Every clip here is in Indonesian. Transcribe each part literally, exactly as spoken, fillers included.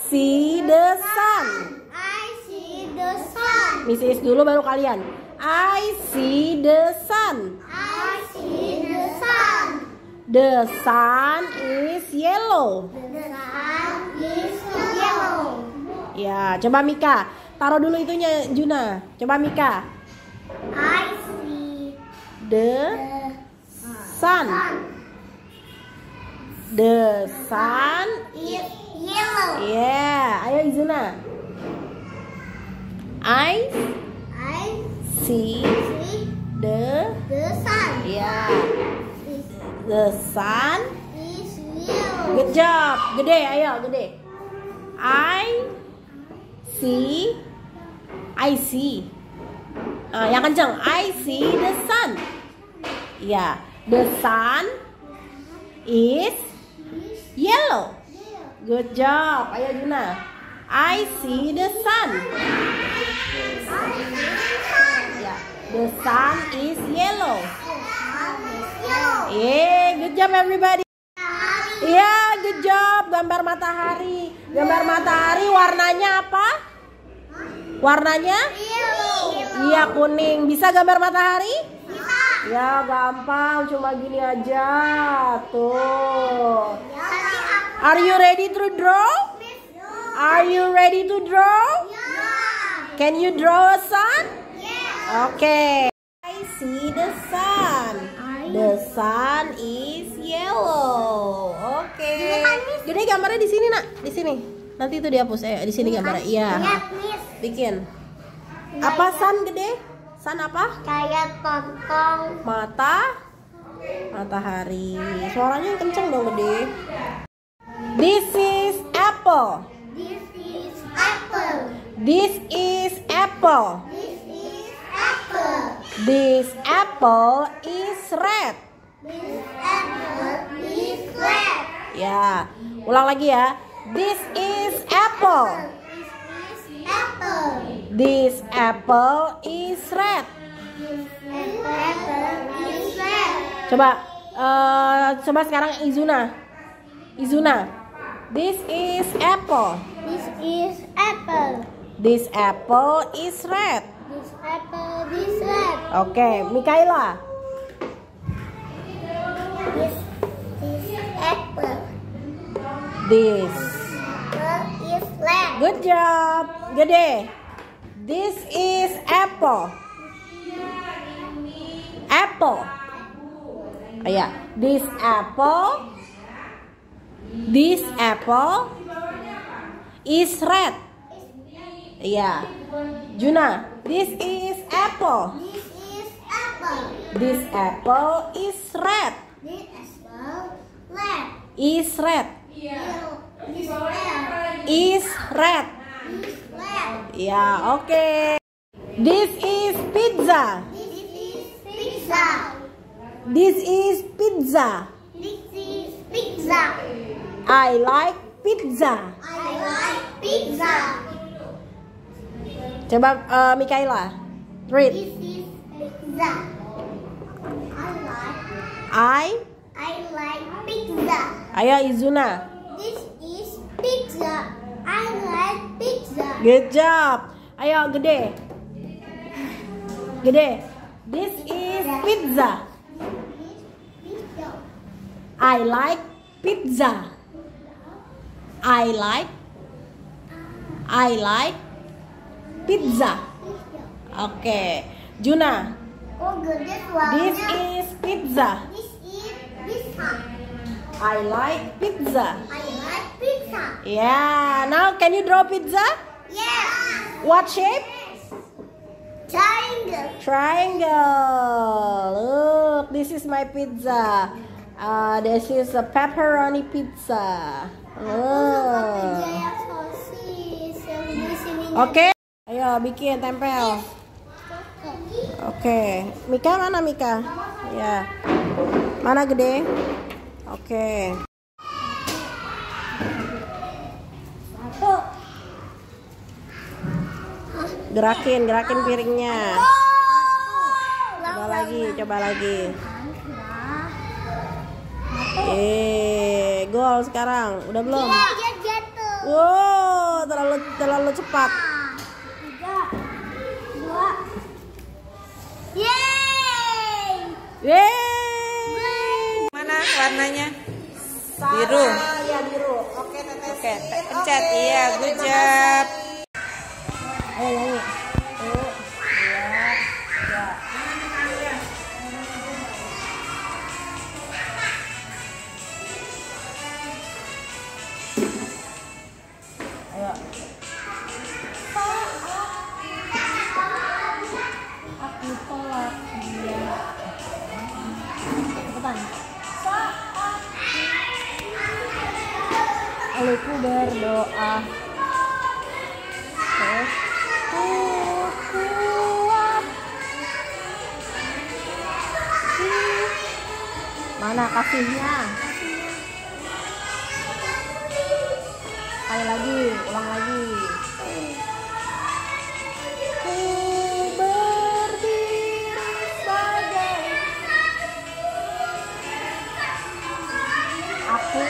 see the sun. I see the sun. Missis dulu baru kalian. I see the sun. I see the sun. The sun is yellow. The sun is yellow. Ya, coba Mika. Taruh dulu itunya Juna. Coba Mika. I see The the sun. sun The sun. is yellow. Yeah, ayo Izuna. I I see see the. the sun Yeah, is, the sun. is yellow. Good job. Gede, ayo gede. I see. I see. Ah, yang kencang. I see the sun. Ya, the sun is yellow. Good job. Ayo Juna. I see the sun. Ya, the sun is yellow. Yeah, good job everybody. Iya, good job. Gambar matahari. Gambar matahari warnanya apa? Warnanya? Iya, kuning. Bisa gambar matahari? Ya, gampang. Cuma gini aja. Tuh. Are you ready to draw? Are you ready to draw? Can you draw a sun? Okay. I see the sun. The sun is yellow. Oke. Okay. Gede gambarnya di sini, Nak. Di sini. Nanti itu dihapus. Eh, di sini gambarnya. Iya. Bikin. Apa sun gede? Sun apa? Kayak tontong. Mata matahari. Suaranya kenceng dong, Gede. This is apple. This is apple. This is apple. This is apple. This apple is red. This apple is red. Ya, ulang lagi ya. This is apple. This is apple. This apple is red. This apple is red. Coba, uh, coba sekarang Izuna. Izuna. This is apple. This is apple. This apple is red. This apple is red. Oke, okay, Mikaela. This is apple. This. Apple is red. Good job. Gede. This is apple. Apple. Oh, ya. This apple. This apple is red. Iya. Juna. This is apple. This is apple. This apple is red. This apple red. Is red. This apple Is red. is red. Ya, oke. Okay. This is pizza. This is pizza. This is pizza. This is pizza. I like pizza. I like pizza. Coba uh, Mikaela. Read. This is pizza. I like. I. I like pizza. Ayo Izuna. This is pizza. I like pizza. Good job. Ayo Gede. Gede. This is pizza. Pizza. I like pizza. I like. I like pizza. Oke. Okay. Juna. Oh, good. This This one. is pizza. This is pizza. I like pizza. I like pizza. Yeah. Now can you draw pizza? Yes. What shape? Triangle. Triangle. Look, this is my pizza. Uh, this is a pepperoni pizza. Oh. Oke. Ayo bikin tempel. Oke. Mika mana Mika? Ya. Mana Gede? Oke. Satu. Gerakin, gerakin piringnya. Coba lagi, coba lagi. Eh, gol sekarang. Udah belum? Dia jatuh. Wow. terlalu cepat. Tiga, dua. Yeay! Yeay! Mana warnanya? Sama, Biru. Ya biru. Oke, tetesin. Oke, pencet. Oke, Iya, good terima job. kasih. Ayo nyanyi. Satu, dua, tiga. Ayo. Aku tolak dia. Cepetan. Laluku berdoa. Terus ku kuat. Mana kasihnya? Sekali lagi, ulang lagi. Ku berdiri sebagai aku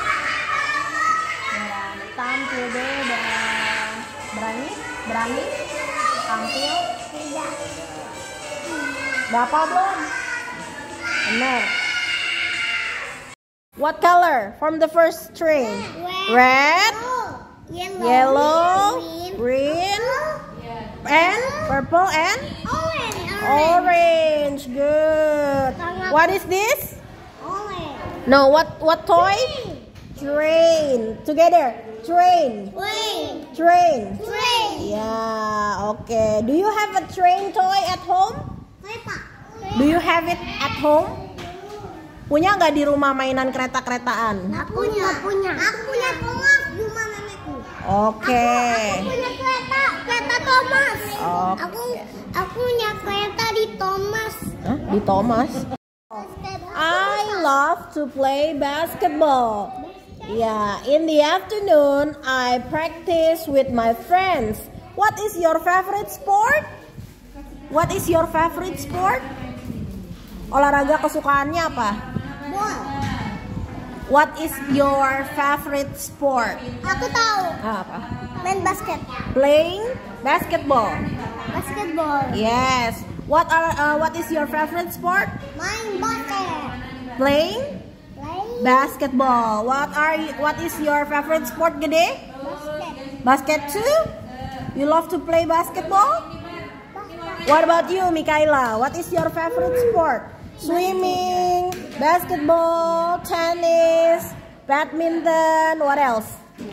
berani tampil bebas. Berani? Berani? Tampil? Tiga. Berapa belum? Benar. What color from the first string? Red, Yellow. yellow, Green. green, and purple and Orange. orange. Good. What is this? Orange. No, what what toy? Train. Together. Train. Wait. Train. Train. Yeah, okay. Do you have a train toy at home? Kereta. Do you have it at home? Punya nggak di rumah mainan kereta-keretaan? Aku punya. punya. Aku punya Thomas di rumah nenekku. Oke. Aku punya kereta, kereta Thomas. Oke. Aku aku punya kereta di Thomas. Hah? Di Thomas? I love to play basketball. Yeah, in the afternoon I practice with my friends. What is your favorite sport? What is your favorite sport? Olahraga kesukaannya apa? Ball. What is your favorite sport? Aku tahu. Ah, apa? Main basket. Playing basketball. Basketball. Yes. What are uh, what is your favorite sport? Main basket. Playing Play basketball. What are you, what is your favorite sport, Gede? basket. Basket too? You love to play basketball? What about you, Mikaela? What is your favorite sport? Swimming, basketball, tennis, badminton, what else?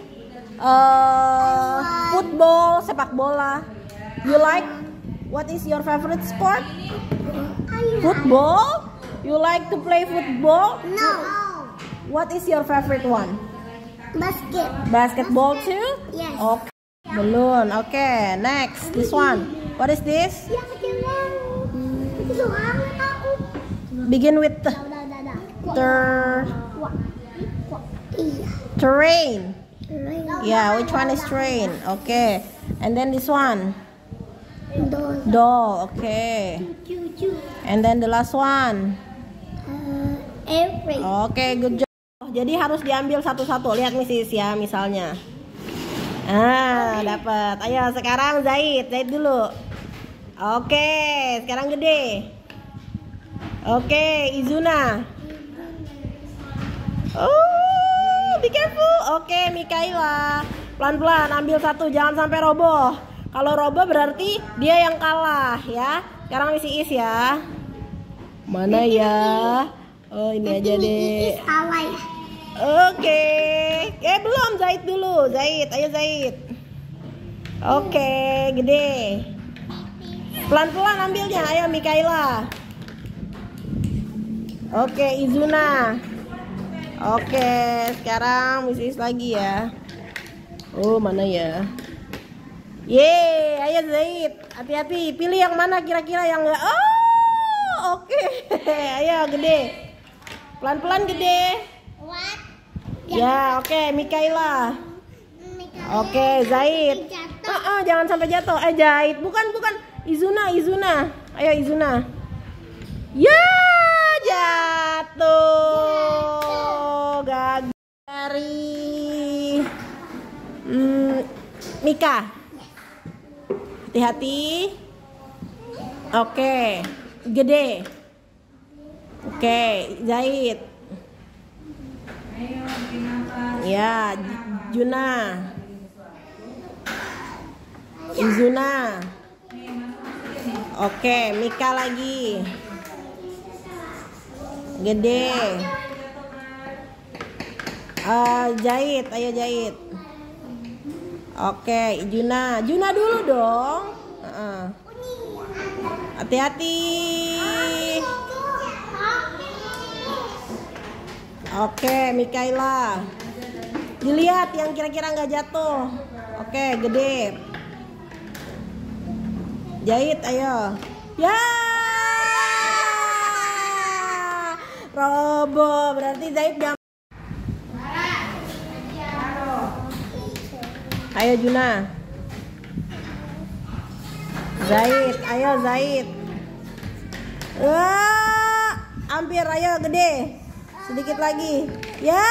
Uh, football, sepak bola. You like? What is your favorite sport? Football? You like to play football? No. What is your favorite one? Basket. Basketball too? Yes. Okay. Balloon. Okay. Next, this one. What is this? Ya kecil banget. Kecil banget aku. Begin with the Udah, udah, udah. ter Wah. Wah. Iya. terrain. Rain. Yeah, which one is train? Okay. And then this one. Doll. Doll. Okay. Cucu. And then the last one. Uh, every. Oke, good job. Jadi harus diambil satu-satu. Lihat misis ya, misalnya. Ah, dapat. Ayo sekarang Zaid, Zaid dulu. Oke, sekarang Gede. Oke, Izuna. Oh, be careful. Oke, Mikaela. Pelan-pelan ambil satu, jangan sampai roboh. Kalau roboh berarti dia yang kalah ya. Sekarang Misi Is ya. Mana ya? Oh, ini aja deh. Salah ya. Oke. Eh belum, Zaid dulu. Zaid, ayo Zaid. Oke, Gede. Pelan-pelan ambilnya. Ayo Mikaela. Oke, Izuna. Oke, sekarang Missis lagi ya. Oh, mana ya? Yeay, ayo Zaid. Hati-hati, pilih yang mana kira-kira yang enggak. Oh, oke. Ayo Gede. Pelan-pelan Gede. What? Ya, oke, okay, Mikaela. Oke, okay, Zaid. Uh -uh, jangan sampai jatuh. Eh, Zaid. Bukan, bukan. Izuna, Izuna. Ayo, Izuna. Ya, jatuh. Gagal. Dari hmm, Mika. Hati-hati. Oke. Gede. Oke, Zahid. Ya, Juna. Izuna. Oke, Mika lagi. Gede. Uh, Jahit, ayo Jahit. Oke, Juna. Juna dulu dong. Uh-uh. Hati-hati. Oke, Mikaela. Dilihat yang kira-kira nggak jatuh. Oke, gede. Jahit, ayo. Ya. Robo, berarti Zahid jam. Ayo Juna. Zahid, ayo Zahid. Wah, hampir, ayo gede. Sedikit lagi. Ya.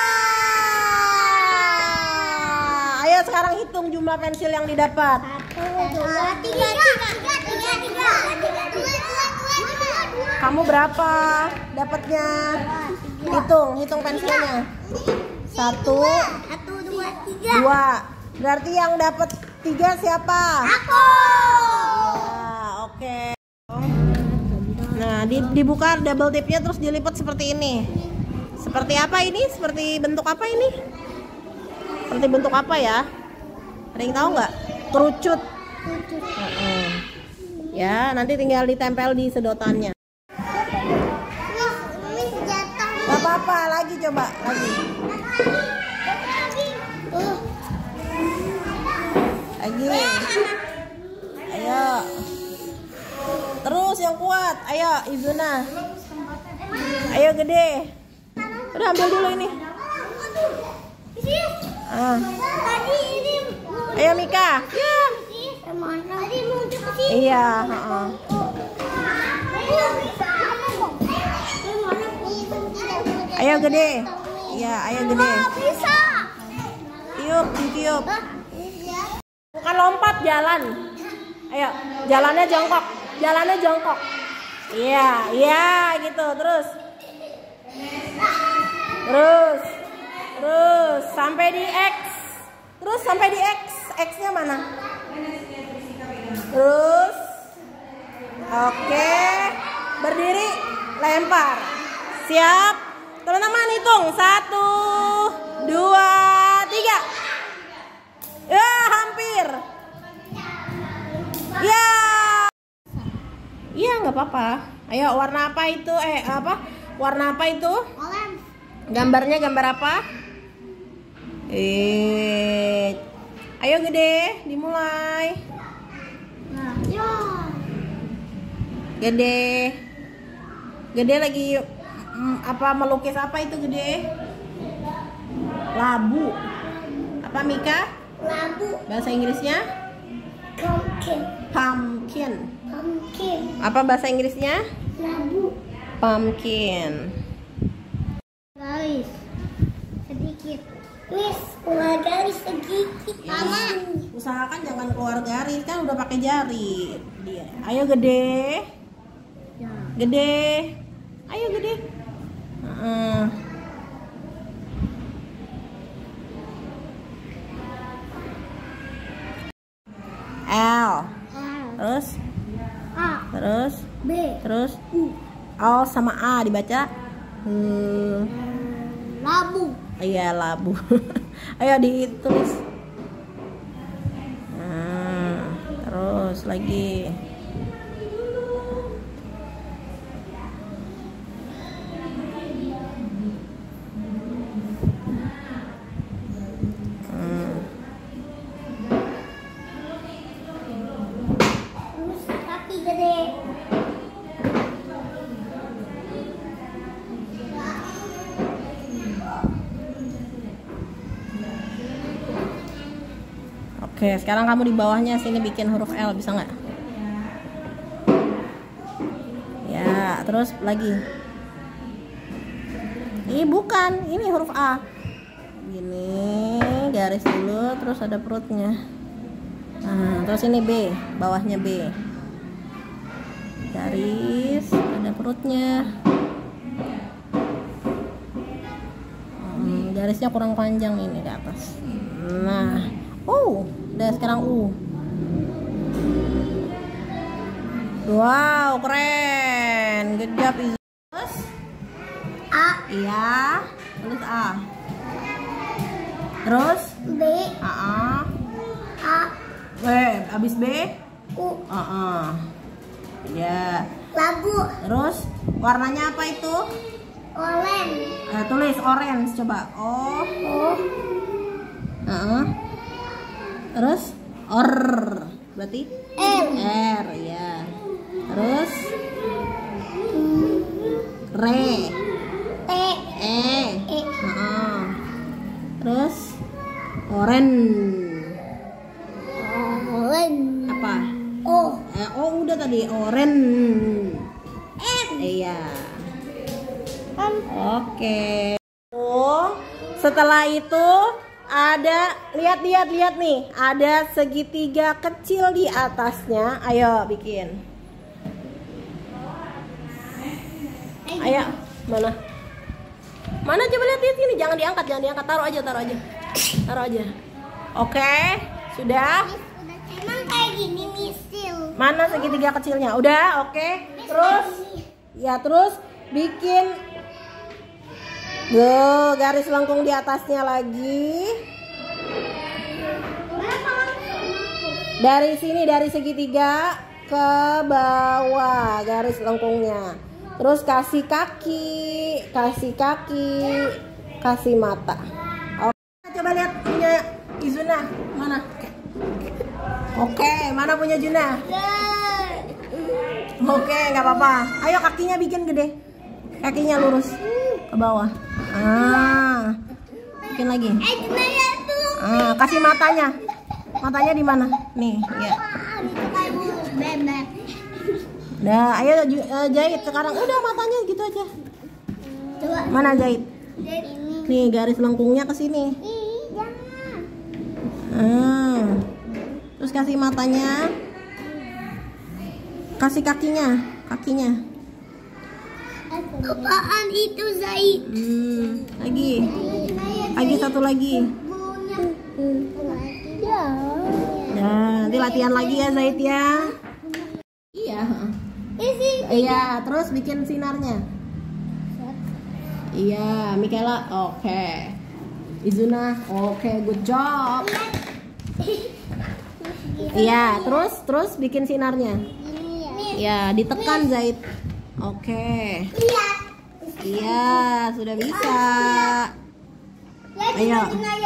Ayo sekarang hitung jumlah pensil yang didapat. Satu, dua, tiga, tiga, tiga, tiga, tiga, tiga. Kamu berapa dapatnya? Hitung, hitung pensilnya. Satu, Satu, dua, tiga. dua. Berarti yang dapat tiga siapa? Aku. Ya, oke. Nah, di, dibuka double tipnya terus dilipat seperti ini. Seperti apa ini? Seperti bentuk apa ini? Seperti bentuk apa ya? Ada yang tahu nggak? Kerucut. Uh-uh. Ya, nanti tinggal ditempel di sedotannya. Gak apa-apa, lagi coba, lagi. Lagi. Ayo. Terus yang kuat. Ayo, Izuna. Ayo gede. Udah ambil dulu ini. Ah. Ayo Mika. Ya. Iya, uh-uh. Ayo gede. Iya, ayo gede. Bisa. Tiup, tiup. Bukan lompat, jalan. Ayo, jalannya jongkok. Jalannya jongkok. Iya, iya gitu. Terus. Terus. Terus sampai di X. Terus sampai di X. X-nya mana? Terus. Oke. Berdiri, lempar. Siap. Teman-teman hitung. Satu, dua, tiga. Ya, hampir. Ya. Iya, nggak apa-apa. Ayo, warna apa itu? Eh, apa? Warna apa itu? Orange. Gambarnya gambar apa? Eh. Ayo gede, dimulai. Nah, ya. Gede. Gede lagi mm, apa melukis apa itu gede? Labu. Apa Mika? Labu. Bahasa Inggrisnya? Pumpkin. Pumpkin. Pumpkin. Apa bahasa Inggrisnya? Labu. Pumpkin. Garis. Sedikit. Wis, keluar garis sedikit. Mama. Usahakan jangan keluar garis, kan udah pakai jari. Dia. Ayo gede. Ya. Gede. Ayo gede. Uh-uh. L. Terus. A. Terus. B. Terus. U. O sama A dibaca. Hmm. Labu. Iya, labu. Ayo ditulis. Nah, terus lagi. Hmm. Terus kaki gede. Oke, sekarang kamu di bawahnya sini bikin huruf L, bisa nggak? Ya, terus lagi. Ini bukan, ini huruf A. Gini, garis dulu, terus ada perutnya. Nah, terus ini B, bawahnya B. Garis, ada perutnya. Hmm, garisnya kurang panjang ini di atas. Nah, oh, udah sekarang U. Wow, keren. Good job, Izu. Terus A. Iya, terus A. Terus B. A A. A. B, habis B? U. A A. Ya. Labu. Terus warnanya apa itu? Orange. Eh, tulis orange coba. O. O. Uh-uh. Terus or. Berarti R. R, ya. Terus re. T. E. E. Uh-uh. Terus oren. Orange. Apa? O. Eh, oh udah tadi oren. M. Iya. M. Oke. Oh, setelah itu ada lihat lihat lihat nih, ada segitiga kecil di atasnya. Ayo bikin. Ayo, mana? Mana coba lihat di sini, jangan diangkat, jangan diangkat, taruh aja, taruh aja. Taruh aja. Oke, sudah. Emang kayak gini misil. Mana segitiga kecilnya? Udah, oke. Terus ya terus bikin Go, garis lengkung di atasnya lagi. Dari sini, dari segitiga ke bawah garis lengkungnya. Terus kasih kaki, kasih kaki, kasih mata. Oke, coba lihat punya Izuna mana? Oke, mana punya Juna? Oke, nggak apa-apa. Ayo kakinya bikin gede, kakinya lurus ke bawah. Ah, bikin lagi. Ah, kasih matanya. Matanya di mana? Nih, ya. Nah, ayo jahit sekarang. Udah matanya gitu aja. Mana jahit? Nih, garis lengkungnya ke sini. Ah. Terus kasih matanya. Kasih kakinya, kakinya. Apaan itu Zaid? Hmm, lagi. Lagi satu lagi. Nah, nanti latihan lagi ya Zaid ya. Iya. Iya, terus bikin sinarnya. Iya, Mikaela. Oke. Izuna. Oke, good job. Iya, terus terus bikin sinarnya. Iya, ditekan Zaid. Oke. Iya. Iya, sudah bisa. Ayo.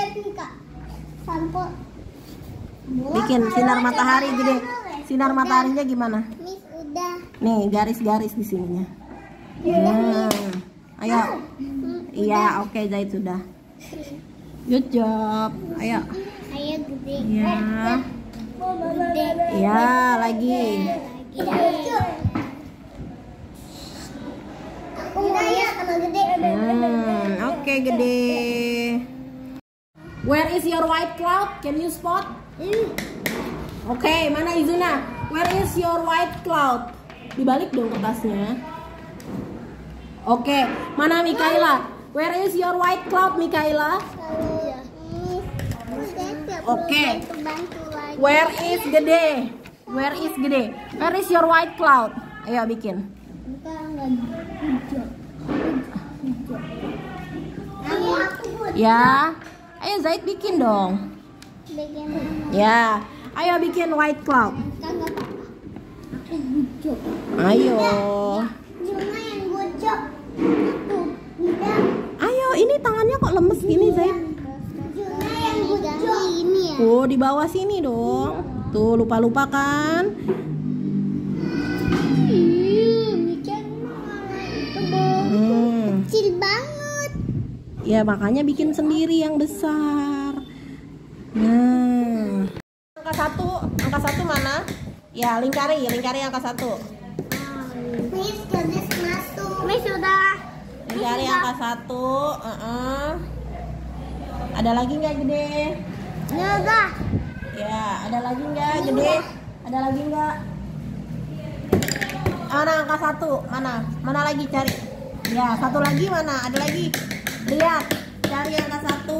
Bikin sinar matahari gede. Sinar mataharinya gimana? Miss udah. Nih, garis-garis di sininya. Nah, ayo. Iya, oke Zaid sudah. Good job. Ayo. Ayo gede. Iya. Gede. Iya, lagi. Aku mau ya sama gede. Hmm, oke gede. Where is your white cloud? Can you spot? Oke, mana Izuna? Where is your white cloud? Dibalik dong kertasnya. Oke, mana Mikaela? Where is your white cloud, Mikaela? Oke. Where is gede? Where is gede? Where is your white cloud? Ayo bikin. Ya, ayo Zaid bikin dong. Ya, ayo bikin white cloud. Ayo. Ayo, ini tangannya kok lemes gini Zaid? Oh, di bawah sini dong. Tuh, lupa-lupa kan? Hmm. Kecil banget. Ya, makanya bikin sendiri yang besar. Nah. Angka satu, angka satu mana? Ya, lingkari, lingkari angka satu. Miss, garis masuk. Miss sudah. Lingkari angka satu. Uh -uh. Ada lagi nggak gede? Udah. Ya, ada lagi nggak gede? Ada lagi nggak? Mana angka satu? Mana? Mana lagi cari? Ya, satu lagi mana? Ada lagi? Lihat, cari angka satu.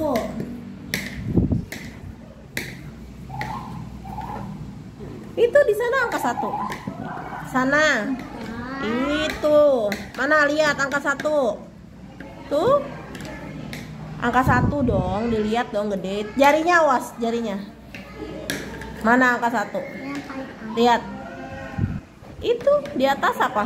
Itu di sana angka satu. Sana. Itu. Mana lihat angka satu? Tuh. Angka satu dong, dilihat dong gede. Jarinya awas, jarinya. Mana angka satu? Lihat. Itu di atas apa?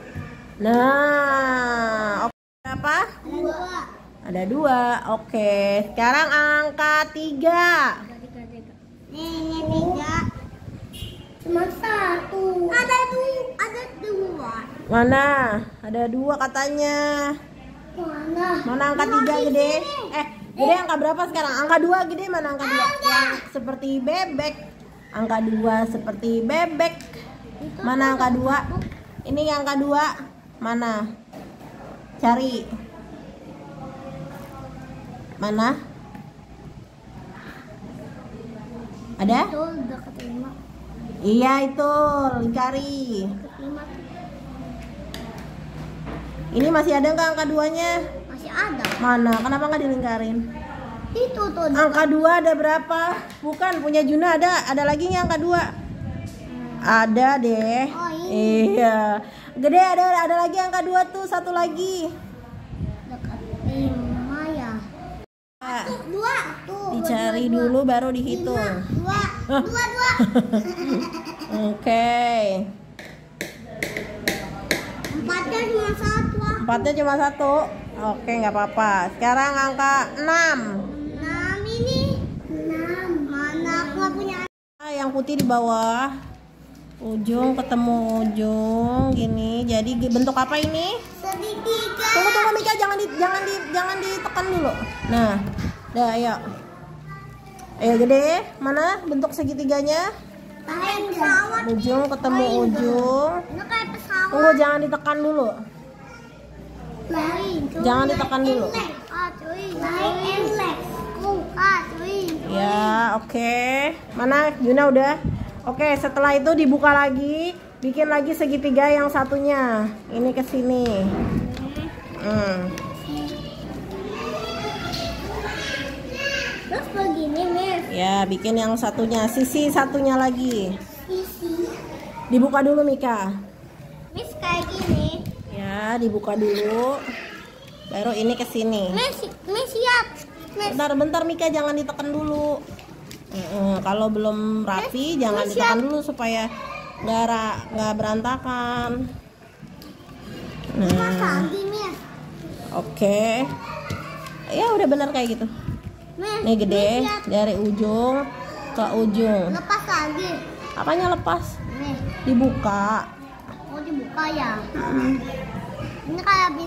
Nah, oke. Apa? Dua. Ada dua. Oke. Sekarang angka tiga. Nih, ini tiga. Cuma satu. Ada dua. Ada dua. Mana? Ada dua katanya. Mana? Mana angka tiga gede? Eh, gede angka berapa sekarang? Angka dua gede mana angka dua? Yang seperti bebek. Angka dua seperti bebek. Mana angka dua? Ini yang angka dua. Mana? Cari. Mana? Ada? Itu udah keterima. Iya itu, cari. Keterima. Ini masih ada nggak angka duanya? Masih ada. Mana? Kenapa nggak dilingkarin? Itu tuh. Angka dua ada berapa? Bukan, punya Juna ada. Ada lagi nggak angka dua? Ada deh. Oh, ini. Iya. Gede ada ada lagi angka dua tuh, satu lagi. Dekat lima ya. Ah, Dua. Tuh. dicari dua, dua, dulu baru dihitung. Dua. Dua. Dua. Dua. Oke. Empatnya cuma satu. ah. Empatnya cuma satu. Oke, nggak apa-apa. Sekarang angka enam. Enam ini. Enam. Mana aku nggak punya. Ah, yang putih di bawah. Ujung ketemu ujung gini. Jadi bentuk apa ini? Segitiga. Tunggu tunggu Mika, jangan di jangan di jangan ditekan dulu. Nah, dah ayo. Ayo gede, mana bentuk segitiganya? Kayak pesawat. Ujung ketemu ujung. Ini kayak pesawat. Tunggu, jangan ditekan dulu. Lain. Jangan ditekan dulu. Ah, cuy. Lain. Oh, ah, cuy. Ya, oke. Mana? Juna udah. Oke, setelah itu dibuka lagi, bikin lagi segitiga yang satunya. Ini ke sini. Hmm. Terus begini, Miss. Ya, bikin yang satunya, sisi satunya lagi. Isi. Dibuka dulu Mika. Miss kayak gini. Ya, dibuka dulu. Baru ini ke sini. Miss, Miss siap. Miss. Bentar, bentar Mika, jangan ditekan dulu. Mm-mm, kalau belum rapi, jangan Miss, ditekan siap. dulu supaya nggak ra- nggak berantakan. Mas Nah, lagi, Miss. oke. Ya udah benar kayak gitu. Miss. Nih gede Miss, siap. dari ujung ke ujung. Lepas lagi. Apanya lepas? Nih. Dibuka. Oh, dibuka ya. Ini kayak